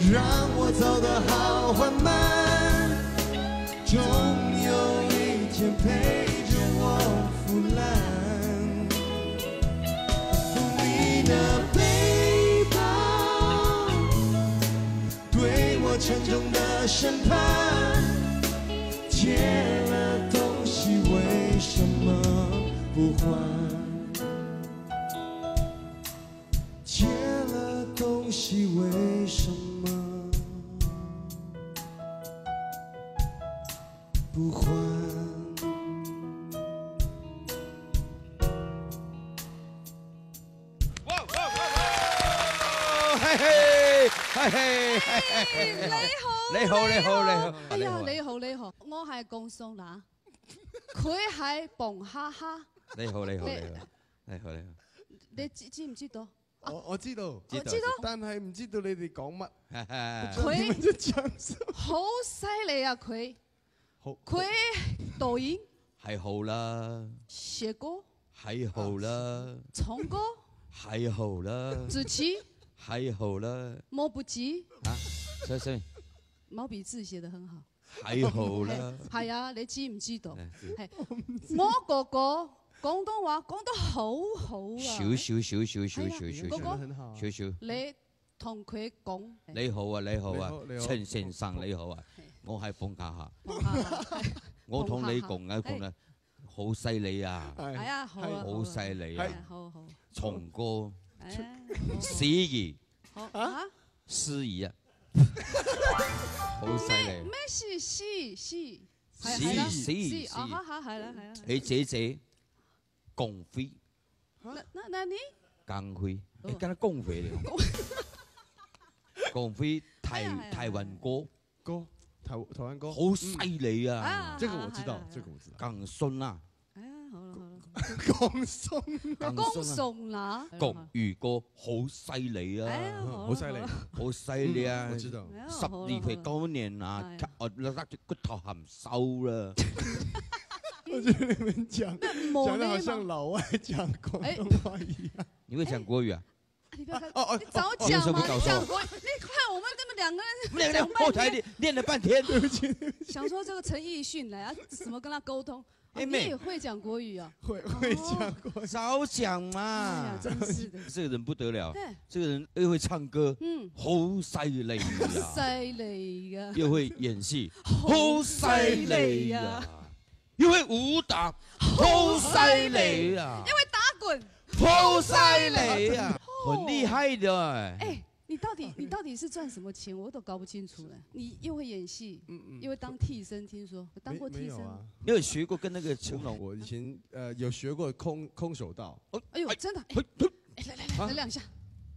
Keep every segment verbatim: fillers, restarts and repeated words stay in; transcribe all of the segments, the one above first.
让我走得好缓慢，终有一天陪着我腐烂。你的背包对我沉重的审判，借了东西为什么不还？借了东西为什么不还？ 哇哇哇哇！嘿嘿嘿嘿嘿嘿！ 你好， 你好，你好，你好。 哎呀，你好，你好，我係江松娜，佢係蹦哈哈。 你好，你好，你好，你好，你好。 你知知唔知道？ 我我知道， 知道， 但係唔知道你哋講乜。 佢好犀利啊！佢佢導演係好啦， 寫歌係好啦， 唱歌係好啦， 主持係好啦。 毛筆字啊，所以所以毛筆字寫得很好。 係好啦。 係啊，你知唔知道？係我哥哥。廣東話講得好好啊！ 少少少少少少少哥哥， 少少。 你同佢講。 你好啊，你好啊，陳先生你好啊，我係馮家下。我同你講啊，講啊，好犀利啊！ 係啊，好啊， 好犀利啊！ 好好。 松哥，司儀， 啊？ 司儀啊，好犀利。 咩事？司司司司司啊！哈哈，係啦係啦。 你姐姐。共飛， 那那那你？ 共飛，你跟他共飛了。共飛台台灣歌歌，台台灣歌， 好犀利啊！ 這個我知道，這個我知道。 更順啊！ 哎呀，好啦好啦。 更順， 更順啦。 國語歌好犀利啊！ 好犀利， 好犀利啊！ 我知道。 十二歲嗰年啊，我甩咗骨頭含收啦。 我覺得你們講講得好像老外講廣東話一樣。 你會講國語啊？ 你不要看，你早講嘛！你講國語，你看我們這麼兩個人， 我們兩個人後台練練了半天，對不起。 想說這個陳奕迅來啊，怎麼跟他溝通？你也會講國語啊？ 會會講國語， 早講嘛！ 真是的， 這個人不得了，這個人又會唱歌， 嗯， 好犀利啊！ 犀利啊！ 又會演戲，好犀利啊！因為武打好犀利啊！ 因為打滾好犀利啊！很厲害的。 哎，你到底你到底是賺什麼錢？我都搞不清楚了。你又會演戲，嗯嗯，又會當替身，聽說有當過替身。 啊， 你有學過跟那個成龍？ 我以前呃有學過空空手道。 哎呦，真的！哎，來來來，來兩下。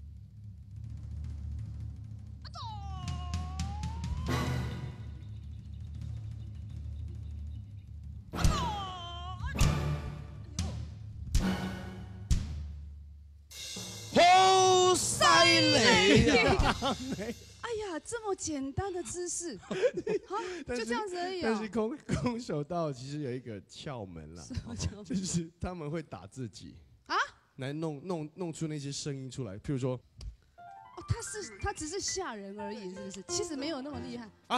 好犀利啊！ 哎呀，這麼簡單的姿勢，啊，就這樣子而已啊。 但是空空手道其實有一個竅門啦，就是他們會打自己啊，來弄弄弄出那些聲音出來，譬如說， 哦，他是他只是嚇人而已，是不是？其實沒有那麼厲害啊。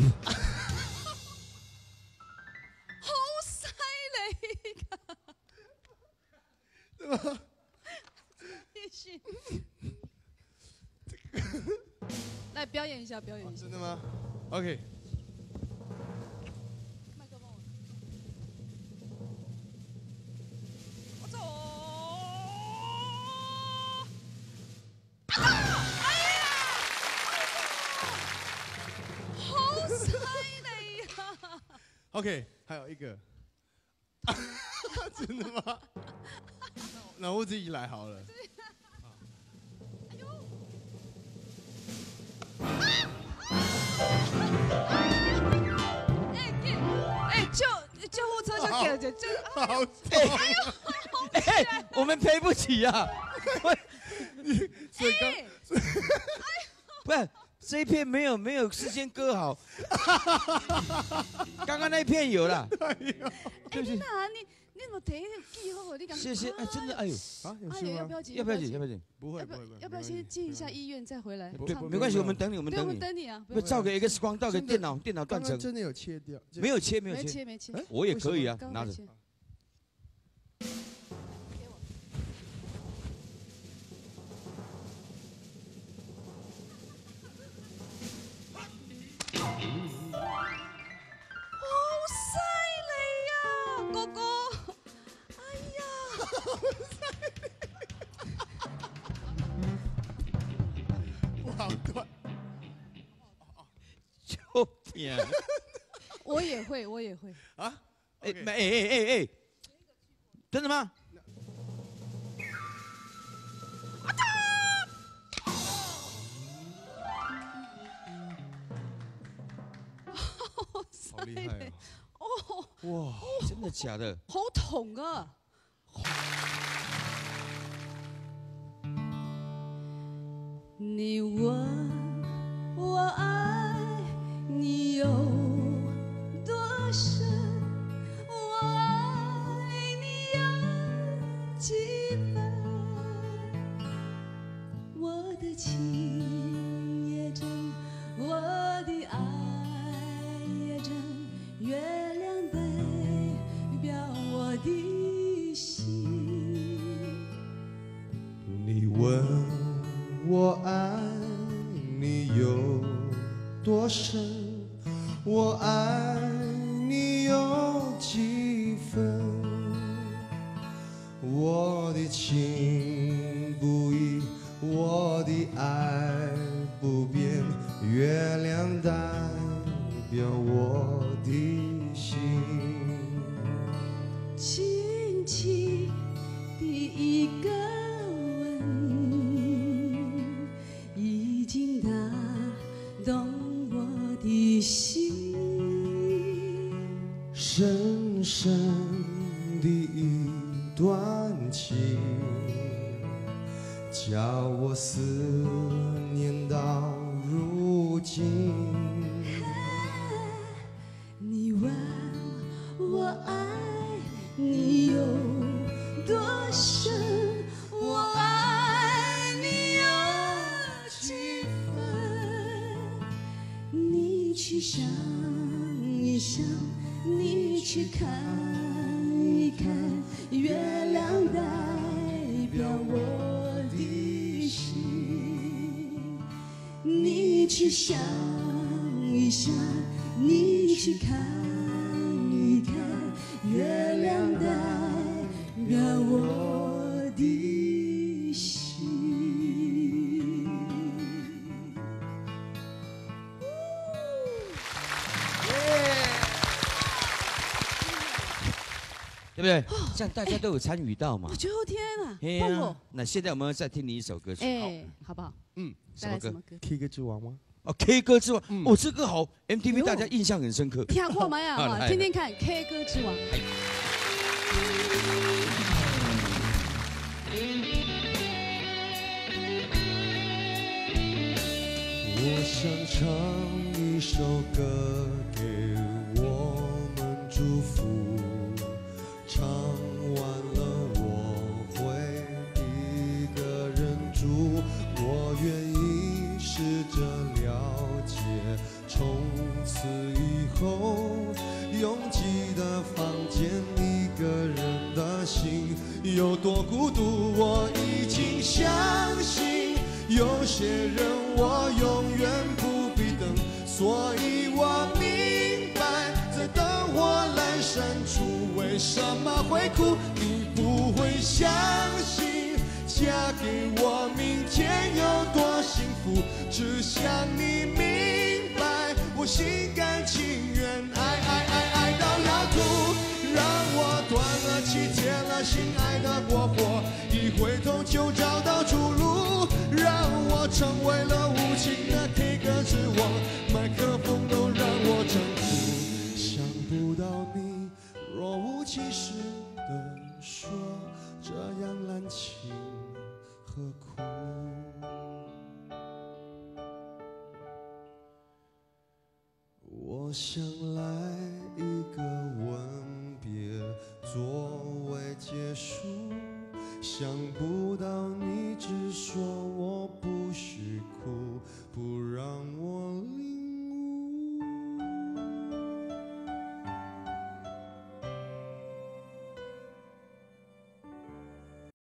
好犀利噶！ 對吧？ 來表演一下，表演一下。 真的嗎 ？OK。 麥克風。我走。哎呀！好犀利呀 ！OK， 還有一個。真的嗎？那我自己來好了。 哎，救救護車就給了，就就好痛！哎呦， 哎，我們賠不起啊！ 所以剛， 不是這一片沒有沒有事先割好，剛剛那一片有了。 哎，你哪你你怎么提记好？你讲。 谢谢，哎，真的，哎呦， 啊，有哎事吗？ 呦，要不要紧？ 要不要紧？要不要紧？ 不会， 要不要不会， 要不要先进一下医院再回来？ 对，没关系，我们等你，我们对，我等你。 们等你啊！ 不照个 X 光，照个电脑，电脑断层。 真的有切掉？ 没有切，没没有切，没切。 我也可以啊，拿着。就骗。 我也会，我也会。 啊？ 哎，没，哎哎哎哎，真的吗？ 好厉害哦！ 哇，真的假的？ 好痛啊！你问我爱你有多深，我爱你有几分？我的情也真，我的爱也真，月亮代表我的心。 你问我爱你有多深，我爱你有几分？我的情不移，我的爱不变，月亮代表我的心。 轻轻的一个已经打动我的心， 深深的一段情，叫我思念到如今。 你问我爱你有多深，我爱你有几分？你去想一想，你去看一看，月亮代表我的心。你去想一想，你去看一看，月亮代表我的心。 对不对？这样大家都有参与到嘛我。觉得天啊， 哎呀棒哦！ 那现在我们再听你一首歌曲。 哎，好不好？ 嗯， 再来什么歌？ K 歌之王吗？ 哦，K 歌之王， 嗯哦，这个好，M T V 哎呦大家印象很深刻。 听过没啊？哈， 好来听听看，K 歌之王。 我想唱一首歌给我们祝福，唱完了我会一个人住，我愿意试着了解，从此以后拥挤的房间，一个人的心有多孤独，我已经相信有些人我永远不必等，所以我明白在灯火阑珊处为什么会哭，你不会相信嫁给我明天有多幸福，只想你明白我心甘情愿爱爱爱爱到要吐，让我断了气铁了心爱的过火，一回头就找到出路，让我成为了无情的 K 歌之王，麦克风都让我征服，想不到你若无其事地说这样滥情何苦，我想来一个吻别作想不